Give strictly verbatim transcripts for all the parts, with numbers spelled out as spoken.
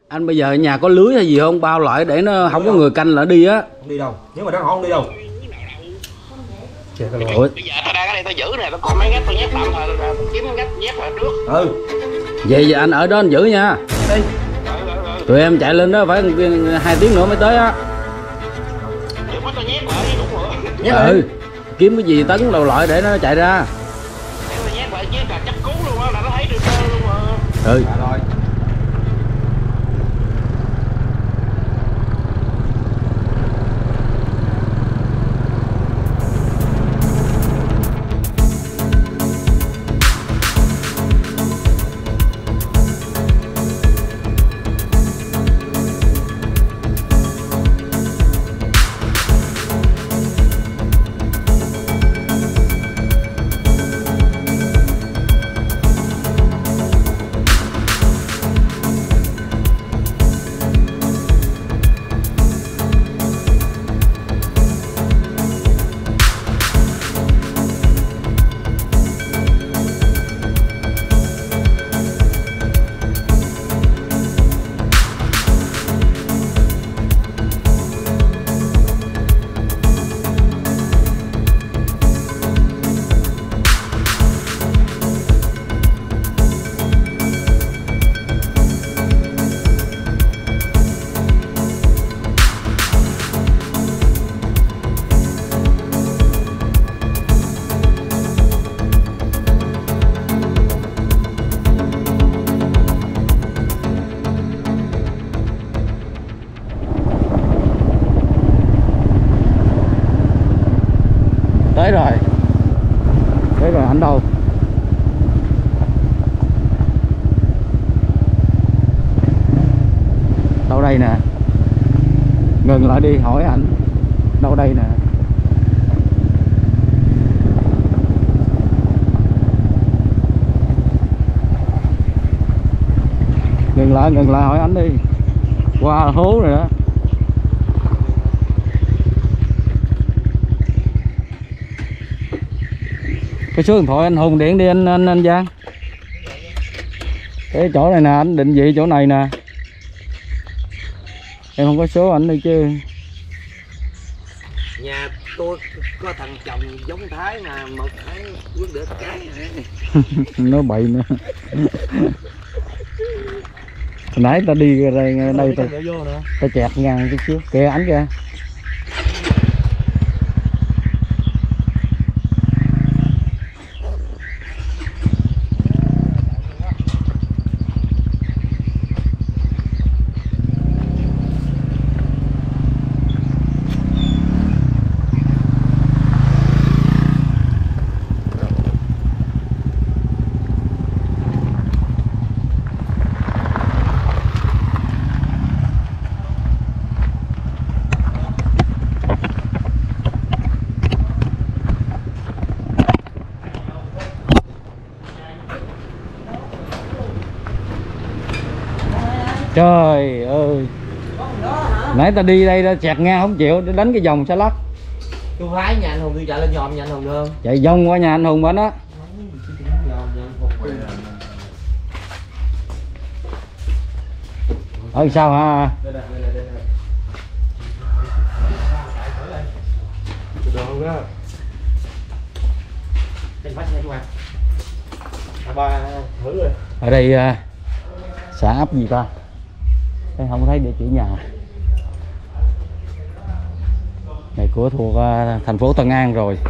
Anh bây giờ nhà có lưới hay gì không? Bao lại để nó không có người canh là đi á. Không đi đâu. Nếu mà nó không đi đâu. Bây giờ tao đang ở đây tao giữ nè, tao còn mấy gách tao nhét tạm thời rồi, kiếm gách nhét vào trước. Ừ. Vậy giờ anh ở đó anh giữ nha. Đi. Tụi em chạy lên đó phải hai tiếng nữa mới tới á. Chứ bắt tao nhét lại đúng rồi. Nhét Ừ. lại. Kiếm cái gì tấn đầu loại để nó chạy ra. Nếu mà nhét lại nhét là chắc cứu luôn á, là nó thấy được trơn luôn mà. Ừ. À, rồi. Tới rồi. Tới rồi anh đâu? Đâu đây nè. Ngừng lại đi hỏi anh. Đâu đây nè. Ngừng lại, ngừng lại hỏi anh đi. Qua hố rồi đó. Cái số điện thoại anh Hùng điện đi anh anh anh Giang. Cái chỗ này nè, anh định vị chỗ này nè. Em không có số ảnh đi chứ. Nhà tôi có thằng chồng giống Thái mà một tháng quyết được cái này. Nó bậy nữa. Hồi nãy ta đi ra đây ta, ta chẹt ngang chút xíu. Kìa ảnh kìa. Trời ơi. Nãy ta đi đây ta chẹt ngang không chịu, để đánh cái vòng xe lắc. Tôi phái nhà anh Hùng đi chạy lên nhòm nhà anh Hùng được không? Chạy vòng qua nhà anh Hùng bên đó. Ở sao hả? Ở đây xã ấp gì ta? Đây không thấy địa chỉ nhà. Này của thuộc uh, thành phố Tân An rồi.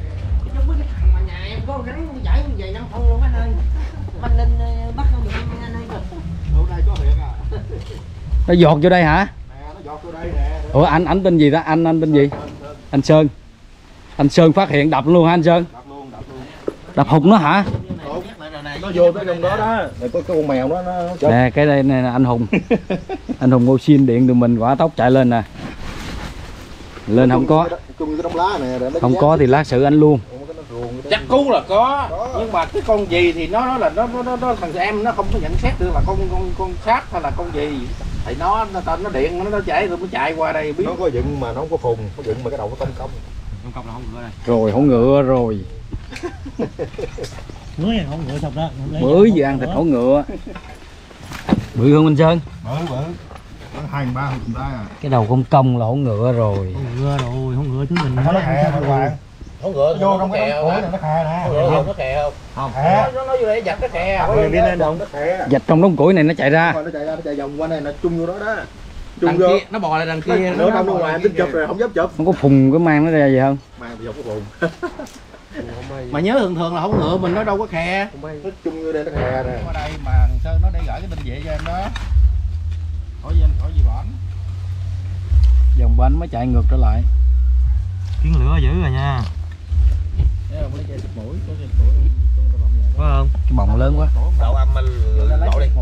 Nó giọt vô đây hả? Ủa anh anh tên gì ta? Anh anh tên gì? Anh Sơn. Anh Sơn phát hiện đập luôn hả anh Sơn? Đập luôn, đập luôn. Đập hụt nó hả? Nó vô tới trong đó đó. Rồi có cái con mèo đó nó. Nè cái đây này là anh Hùng. Anh Hùng ngô xin điện tụi mình quả tốc chạy lên nè. Lên không có. Không có thì lát xử anh luôn. Chắc cứu là có, nhưng mà cái con gì thì nó nó là nó nó, nó thằng em nó không có nhận xét được là con con con sát hay là con gì. Thì nó nó nó điện nó nó chạy rồi mới chạy qua đây biết. Nó có dựng mà nó không có phùng, nó dựng mà cái đầu nó công công. Công công là không ngựa này. Rồi không ngựa rồi. Mới ăn không ngựa xong đó. Mới vừa ăn thịt hổ ngựa. Bự không anh Sơn? Bự bự. Hai ba hộp tay à. Cái đầu không cong là hổng ngựa rồi. Không ngựa rồi, không ngựa chứ mình. Nó khè các bạn. Không ngựa Vô trong cái ống củi này nó khè nè. Không nó khè không? Không. Nó nó vô đây giặt nó khè. Đi lên đồng nó khè. Dạch trong đống củi này nó chạy ra. Nó chạy ra nó chạy vòng qua này nó chung vô đó đó. Đằng Chung vô. kia nó bò lại đằng kia. Nửa trong ngoài em tính chụp rồi không dám chụp. Không có phùng cái mang nó ra vậy không? Mang bị dọc cái bùn. Mà nhớ thường thường là không ngựa mình nó đâu có khè. Nó chung vô đây nó khè nè. Ở đây mà Sơn nó để gửi cái định vị cho em đó. Khỏi gì anh khỏi gì bỏng. Dòng bánh mới chạy ngược trở lại. Kiến lửa dữ rồi nha. Thấy không? Lấy chai xịt mũi, có chai xịt mũi không? Phải không? Cái bọng lớn quá. Đậu âm mình Đổ đi.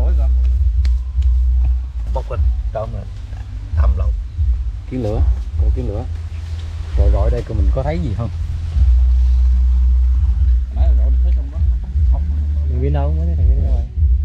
bốc lên trộm rồi thầm lộn Kiến lửa, có kiến lửa. Rồi rồi đây coi mình có thấy gì không? Thằng Vin đâu? Mới thấy thằng Vin đâu rồi?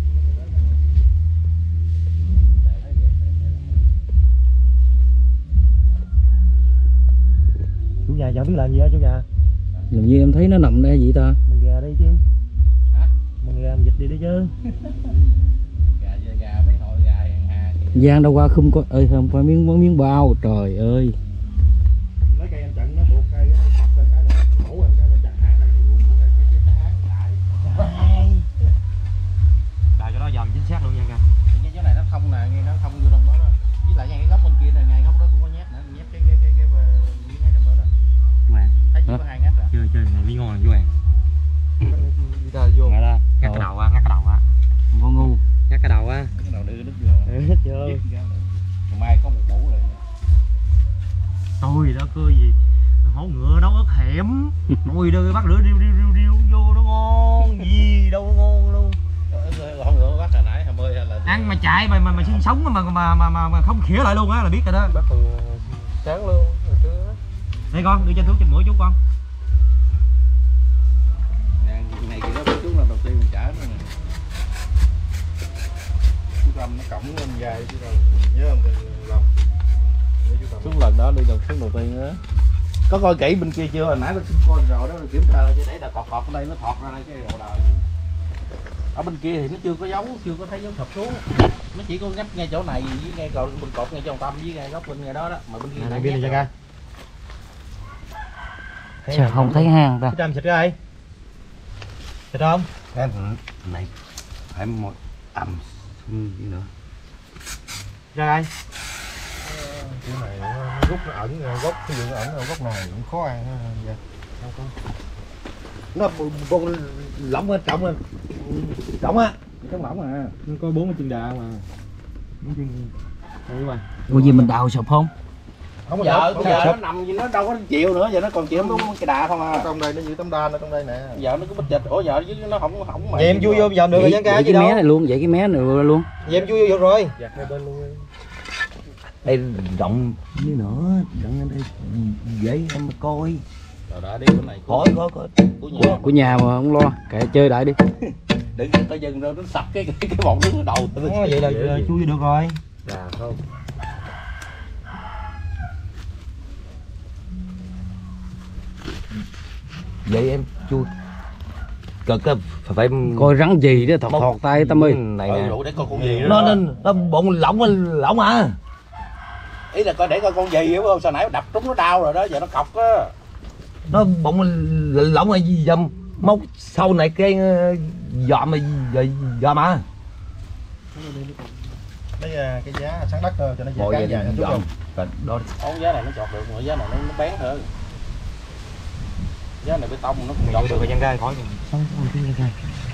Chủ nhà chẳng biết làm gì á chủ nhà. Làm gì em thấy nó nằm đây vậy ta? Mình gà đi chứ. Hả? Mình gà mình dịch đi đi chứ. Gà gà mấy hồi gà hàng hà. Giang đâu qua không có ơi không phải miếng món miếng bao trời ơi. lấy cây em chặn nó buộc cây nó chặt lên cái nữa mổ lên cái nó chặt hãng lại cái cái cái hãng đại Đào cho nó dòm chính xác luôn nha ca. Cái chỗ này nó thông nè, nghe nó thông vô trong đó đó. Với lại ngay cái góc bên kia này, ngay góc đó cũng có nhát nữa, nhát cái cái cái cái miếng ấy trong đó đó. Hoàng. Thấy chưa có hai ngắt rồi. Chưa chưa này miếng ngon chú Hoàng. ta vô Ngắt ra. Ngắt cái đầu á, ngắt cái đầu á. Không có ngu. Ngắt cái đầu á. Cái nào đưa đứt vừa. Hết chưa? Ngày mai có một mũ rồi. Tôi đã cơ gì hổ ngựa nấu ớt hẻm. Ôi đời bắt lửa điêu điêu điêu điêu vô nó ngon gì đâu ngon luôn. Con ngựa bắt hồi nãy hai mươi hay là Ăn mà chạy mà mà mà sinh sống mà mà mà mà, mà không khỉa lại luôn á là biết rồi đó. bắt từ sáng luôn hồi trưa Đây con đưa cho thuốc chích mũi chú con. này kia đó chú là đầu tiên mình trả nó nè. chú Lâm nó cổng lên dài chứ đâu nhớ không Lâm Xuống lần đó đi lần xuống đầu tiên á. Có coi kỹ bên kia chưa? Hồi nãy tôi coi rồi đó, kiểm tra chứ để là cọt cọt ở đây nó thọt ra đây cái đồ đời. Ở bên kia thì nó chưa có dấu, chưa có thấy dấu thọt xuống. Nó chỉ có ngách ngay chỗ này với ngay cột bên cột ngay trong tâm với ngay góc bên ngay đó đó, mà bên kia Này bên này cho ca. Sao không thấy hang ta? Cái trăm xịt ra đây. Xịt không? em này phải một ẩm gì nữa Ra đây. cái này nó rút nó ẩn gốc ví dụ nó ẩn ở gốc này cũng khó ăn vậy nó bông lỏng lên trọng lên trọng á trong lỏng à Nó có bốn cái chân đà mà. Bốn chân. Đây mà. Ủa gì mình đào sụp không? không có giờ sụp, bây giờ không nó sụp. nằm gì nó đâu có chịu nữa, giờ nó còn chịu đúng cái đà không à. Trong đây nó như tấm đan ở trong đây nè Giờ nó cứ bít dịch, ủa giờ chứ nó không không mà. Vậy em vui vô dòm được rồi nha ca Vậy chứ cái đâu. mé này luôn, vậy cái mé này luôn. Vậy em vui vô được rồi. Giặt hai bên luôn. đây rộng như nữa rộng ở đây dễ em coi Rồi đã đi bên này. khỏi khỏi khỏi Của nhà. Của nhà mà không lo, kệ chơi đại đi. Đừng tới dừng rồi nó sập cái cái cái bọn nó đầu. Đó, vậy là chui vô được rồi. là không vậy em chui cực á phải phải Coi rắn gì đó thọt thọt tay Tâm ơi. này Ừ, nè đủ để coi con gì nó đó. nên nó bụng lỏng lỏng à Ý là coi để coi con gì hiểu không? Sao nãy đập trúng nó đau rồi đó, giờ nó cọc á. nó bụng lỏng là gì dầm móc sau này cái dọm mà dọm à lấy cái giá sáng đất cho nó Ngồi dài vậy dài dọm. đó Con giá này nó chọt được, mà giá này nó, nó bén hơn. Giá này bê tông nó cũng Được chọt rồi được. nha ca khỏi. Xong xong cái nha ca.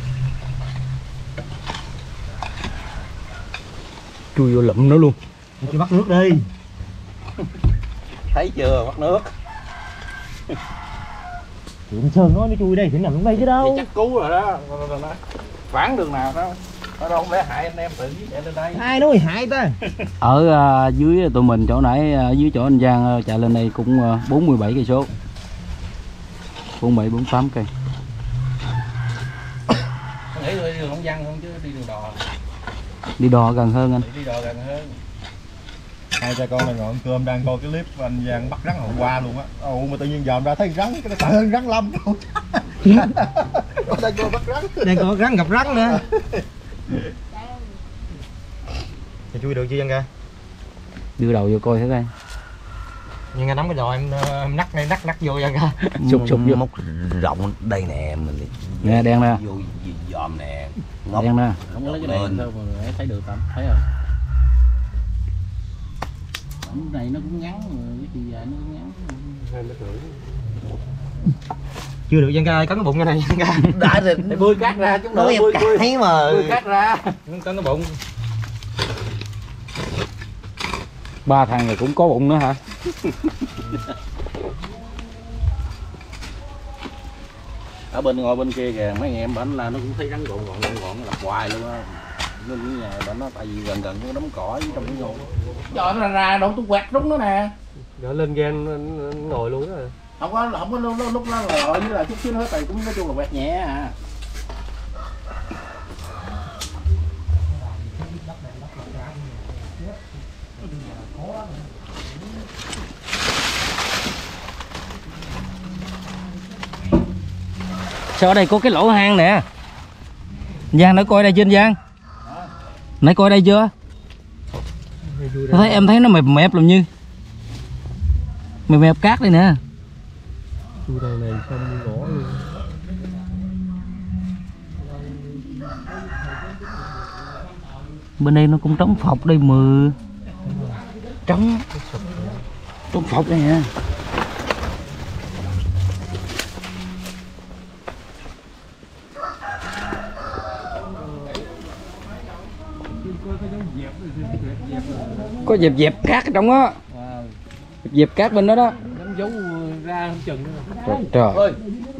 Chui vô lụm nó luôn. Chị bắt nước đi. Thấy chưa, bắt nước. Chuyện Sơn nói nó chui đây thì nằm trong đây chứ đâu. Vậy chắc cứu rồi đó. Vãn đường nào đó. Nó đâu không lẽ hại anh em tự với chạy lên đây. Ai nói hại ta? Ở à, dưới tụi mình chỗ nãy à, dưới chỗ anh Giang à, chạy lên đây cũng à, bốn mươi bảy cây số. bốn mươi bảy bốn mươi tám cây. Tôi nghĩ tôi đi đường không văn không chứ đi đường đò. Đi đò gần hơn anh. Đi đò gần hơn. hai cha con này ngồi ăn cơm đang coi cái clip của anh Giang bắt rắn hôm qua luôn á ồ mà tự nhiên dòm ra thấy rắn cái nó sợ hơn rắn lâm luôn đang coi bắt rắn Đang có rắn gặp rắn nữa. Chui được chưa dân ca? Đưa đầu vô coi thử coi. Nhưng nghe nắm cái đầu em, em nắc ngay nắc nắc vô dân ca. Sụp sụp vô. Móc rộng đây nè mình. Nè đen nè. Vô dòm nè. Ngóc. Đen nè. Không có lấy cái đèn sao mà thấy được không? Thấy không? Cái này nó cũng ngắn rồi, cái chiều dài nó cũng ngắn. Chưa được dân ca ơi, cắn cái bụng cái này dân ca. Đã rồi, bươi cát ra chúng nó bươi cát mà. Bươi cát ra. Cắn cái bụng. Ba thằng này cũng có bụng nữa hả? Ở bên ngồi bên kia kìa mấy anh em bánh là nó cũng thấy rắn gọn gọn gọn gọn lặp hoài luôn á. Nên cái nhà bánh nó tại vì gần gần cái đống cỏ với trong cái ngô. Trời nó ra ra đâu tôi quẹt đúng nó nè. Rồi lên ghen ngồi luôn đó. Không có không có lúc lúc nó ngồi với là chút xíu hết rồi cũng nói chung là quẹt nhẹ à. Sao ở đây có cái lỗ hang nè. Giang nó coi đây trên Giang. Nãy coi đây chưa? Tôi thấy em thấy nó mẹp mẹp làm như mẹp mẹp cát đây nè. Chui đầu này xong gõ luôn. Bên đây nó cũng trống phọc đây mừ. Trống trống phọc đây nè. Có dẹp dẹp cát ở trong đó. Dẹp dẹp cát bên đó đó. Đám dấu ra không chừng nữa. Trời trời. Ơi.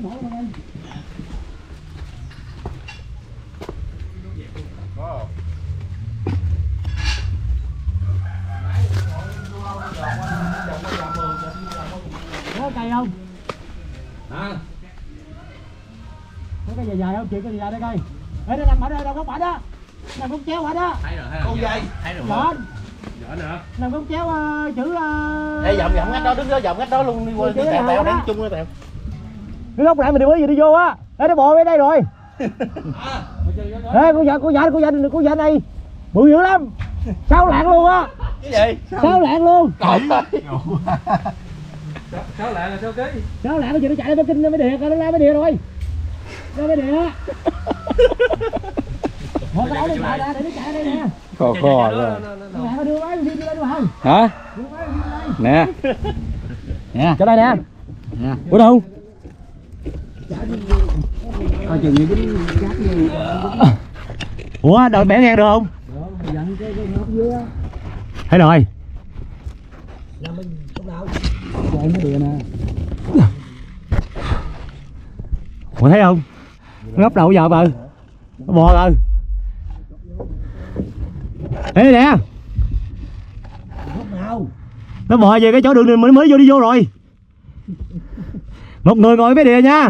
Có cây không? Hả? Có cây dài dài không? Chị có dài dài đây cây. Ê nó nằm ở đây, đâu có phải đó. Nằm cũng chéo phải đó. Thấy rồi, thấy rồi. Con dây. Thấy rồi. Giỡn. Giỡn hả? Nằm cũng chéo uh, chữ uh... Ê vòng vòng ngách đó, đứng đó vòng ngách đó luôn đi qua cái tèo tèo đánh chung đó tèo. Cái góc lại mình đi mới gì đi vô á. Ê nó bò bên đây rồi. Ê con vợ con vợ con vợ con vợ này bự dữ lắm. Sáu lạng luôn á. Cái gì? Sáu lạng luôn. Trời ơi. Sáu lạng là sao ký? Sáu lạng bây giờ nó chạy lên Bắc Kinh nó mới đè, nó ra mới đè rồi. Ra mới đè á. Một cái áo nó chạy ra để nó chạy đây nè. Khò khò rồi. Nè đưa máy đi đi lên không? Hả? Nè. Nè, chỗ đây nè. Nè. Ủa đâu? Coi chừng như dính cát như. Ủa, đợi bẻ ngang được không? Thấy rồi. Đây nó đìa nè. Ủa thấy không? Nó ngóc đầu giờ mà. Nó bò rồi. Ê nè. Nó bò về cái chỗ đường này mới mới vô đi vô rồi. Một người ngồi với đìa nha.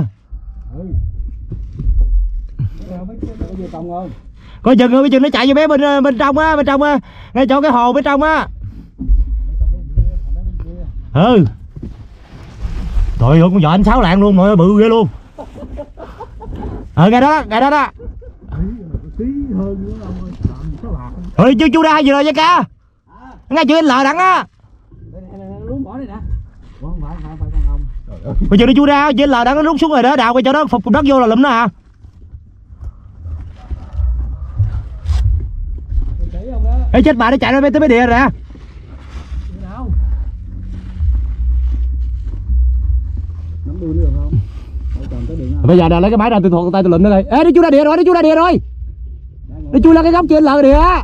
Coi chừng coi chừng nó chạy vô bé bên bên trong á, bên trong á, ngay chỗ cái hồ bên trong á. Ừ. Trời ơi con vợ anh sáu lạng luôn, mọi bự ghê luôn. Ờ ngay đó, ngay đó đó. Ơi chú chú ra gì rồi vậy ca? Ngay chỗ anh lờ đặng á. Bây giờ nó chú ra chứ là đang nó rút xuống rồi đó, đào cái chỗ đó phục đất vô là lụm nó à. Ê chết bà nó chạy ra tới mấy địa rồi nè. Bây giờ lấy cái máy ra tôi thuộc tay tôi lụm nó đây. Ê nó chú ra địa rồi, nó chú ra địa rồi. Nó chui ra cái góc trên lờ địa á.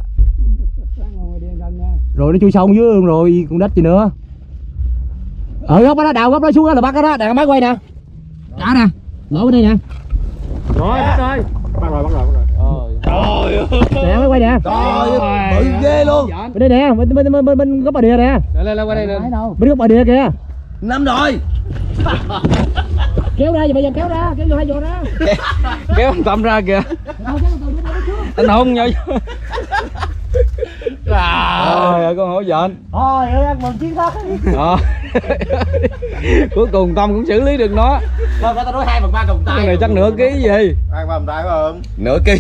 Rồi nó chui xong dưới rồi con đất gì nữa. Ở góc đó đào góc đó xuống đó là bắt đó đó, đàn máy quay nè. Đó nè, lỗ bên đây nè. Rồi bắt rồi. Bắt rồi, bắt rồi, bắt rồi. Trời ơi. Nè máy quay nè. Trời ơi, bự ghê luôn. Bên đây nè, bên bên bên bên, bên góc bờ địa nè. Lên lên qua đây nè. Bên góc bờ địa kìa. Năm rồi. Kéo ra giờ bây giờ kéo ra, kéo vô hai vô ra. Kéo ông Tâm ra kìa. Anh Hùng nhau. Trời ơi con hổ dện. Thôi ơi ăn mừng chiến thắng. Ờ. Cuối cùng Tâm cũng xử lý được nó. Thôi tao nói hai phần ba đồng tay. Cái này chắc nửa ký gì. Ăn ba tay phải không? Nửa ký.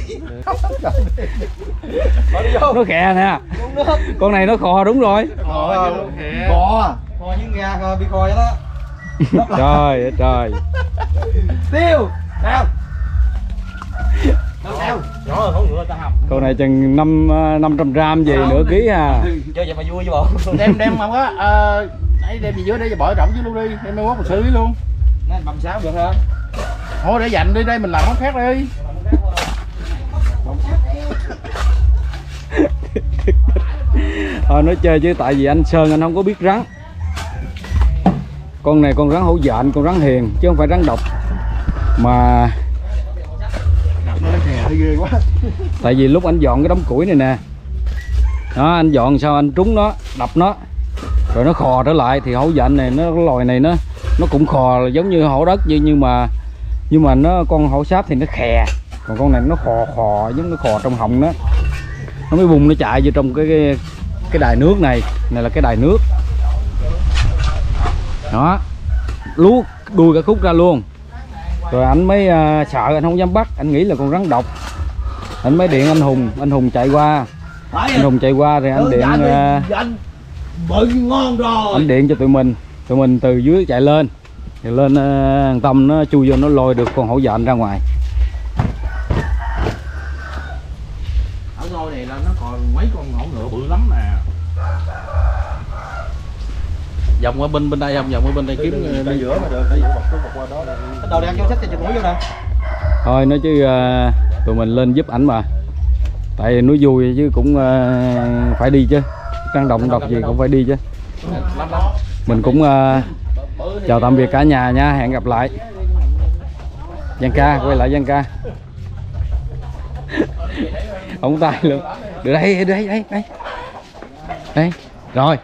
Nó khè nè. Con này nó khò đúng rồi. Khò Bò. Kho như gà kho bị kho vậy đó. Trời ơi trời. Tiêu. Nào. Nào. Nhỏ rồi không ngựa tao hầm. Con này chừng năm năm trăm gram gì nửa ký à. Chơi vậy mà vui chứ bộ. Đem đem không á. Ờ đấy đem gì dưới để bỏ rộng chứ luôn đi. Đem mai mốt mình xử lý luôn. Nên bầm sáu được hả? Thôi để dành đi đây mình làm món khác đi. Thôi nói chơi chứ tại vì anh Sơn anh không có biết rắn. Con này con rắn hổ dện, con rắn hiền chứ không phải rắn độc. Mà ghê quá. tại vì lúc anh dọn cái đống củi này nè, đó anh dọn sao anh trúng nó, đập nó rồi nó khò trở lại thì hổ dện này nó cái loài này nó nó cũng khò giống như hổ đất như nhưng mà nhưng mà nó con hổ sáp thì nó khè, còn con này nó khò khò giống nó khò trong họng nó nó mới bung nó chạy vô trong cái cái, cái đài nước này này là cái đài nước đó, luốt đuôi cả khúc ra luôn rồi anh mới uh, sợ anh không dám bắt, anh nghĩ là con rắn độc, anh mới điện anh Hùng, anh Hùng chạy qua, anh Hùng chạy qua rồi anh điện uh, bự ngon rồi. anh điện cho tụi mình, tụi mình từ dưới chạy lên thì lên uh, Tâm nó chui vô nó lôi được con hổ dện ra ngoài. Ở ngôi này là nó còn mấy con hổ ngựa bự lắm nè. Vòng qua bên bên đây không, vòng qua bên đây kiếm Tại giữa mà được, tại giữa bọc xuống bọc qua đó. Cái đồ đang vô sách cho chụp mũi vô nè. Thôi nói chứ uh, tụi mình lên giúp ảnh mà, tại núi vui chứ cũng uh, phải đi chứ, rắn động độc gì cũng phải đi chứ. Mình cũng uh, chào tạm biệt cả nhà nha, hẹn gặp lại. Giang ca, quay lại Giang ca. Ống tay luôn. Được đây, đây, đây, đây. Đây, rồi.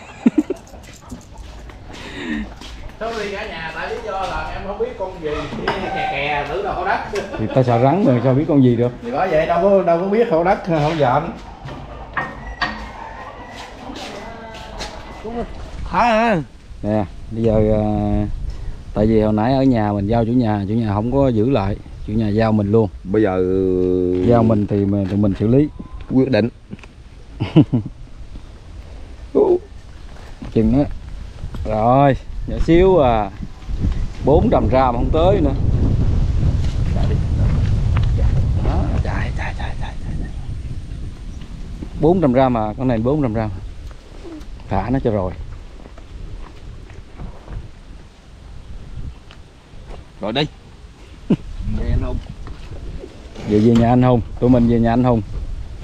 Sorry cả nhà, tại lý do là em không biết con gì kè kè thử đâu hổ đất. Thì ta sợ rắn mà sao biết con gì được. Thì bởi vậy đâu có đâu có biết hổ đất hổ dện. Thả à. Nè, bây giờ uh, tại vì hồi nãy ở nhà mình giao chủ nhà, chủ nhà không có giữ lại, chủ nhà giao mình luôn. Bây giờ Giao mình thì mình, tụi mình xử lý. Quyết định. Chừng á. Rồi, nhỏ xíu à. bốn trăm gram không tới nữa. Đó, chạy chạy chạy chạy. bốn trăm gram mà, con này bốn trăm gram. Thả nó cho rồi. Rồi đi. Nghe anh không? Về về nhà anh Hùng, tụi mình về nhà anh Hùng.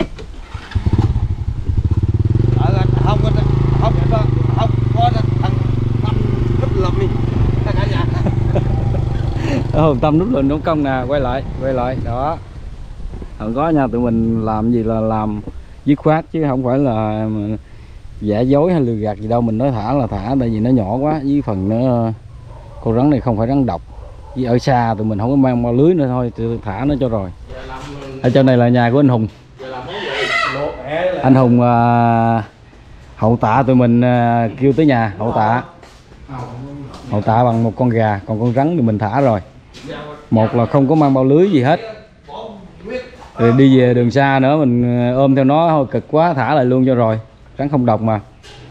Ờ anh không có không có không có thằng Tâm rất lầm đi. Cả nhà. Hùng Tâm nút lên nút công nè, quay lại, quay lại, đó. Không có nha, tụi mình làm gì là làm dứt khoát chứ không phải là giả dối hay lừa gạt gì đâu, mình nói thả là thả tại vì nó nhỏ quá, với phần nó con rắn này không phải rắn độc. Với ở xa tụi mình không có mang bao lưới nữa thôi, thả nó cho rồi. Ở trên này là nhà của anh Hùng. Anh Hùng uh, hậu tạ tụi mình uh, kêu tới nhà hậu tạ. Hậu tạ bằng một con gà, còn con rắn thì mình thả rồi. Một là không có mang bao lưới gì hết. Rồi đi về đường xa nữa mình ôm theo nó thôi cực quá, thả lại luôn cho rồi. Rắn không độc mà.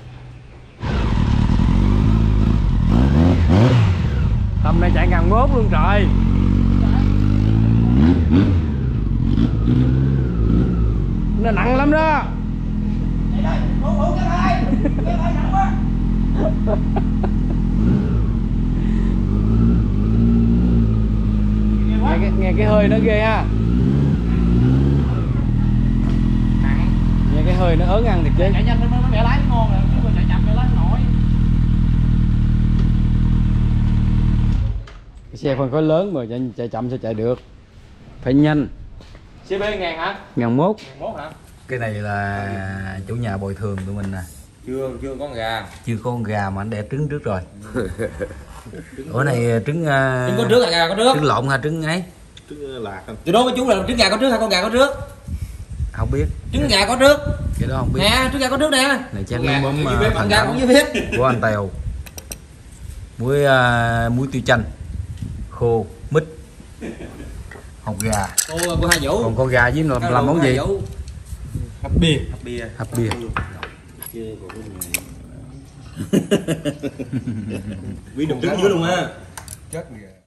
Tâm này chạy ngàn mốt luôn trời. Nó nặng lắm đó. Nghe cái, nghe cái hơi nó ghê ha. Nghe cái hơi nó ớn ăn thiệt chứ. Chạy nhanh nó bẻ lái nó ngon rồi, chứ mà chạy chậm bẻ lái nổi. Cái xe phân khối lớn mà chạy, chạy chậm sẽ chạy được. Phải nhanh. xê bê ngàn hả? Ngàn mốt. Mốt hả? Cái này là chủ nhà bồi thường tụi mình nè. Chưa chưa có con gà. Chưa có con gà mà anh đẻ trứng trước rồi. Ủa này trứng uh, Trứng có trước hay gà có trước? Trứng lộn hay trứng ấy? Trứng lạc không? Tôi nói với chú là trứng gà có trước hay con gà có trước? Không biết. Trứng gà có trước. Cái đó không biết. Nè, trứng gà có trước nè. Này chắc miếng mắm Dưới bếp uh, ăn thành gà phẩm cũng dưới bếp. của anh Tèo. Muối uh, muối tiêu chanh khô mít, hột gà. Cô cô Hai Vũ. Còn con gà với làm, làm món gì? hấp bia. Hấp bia. Hấp bia. Bí đục trứng dưới luôn á. Chết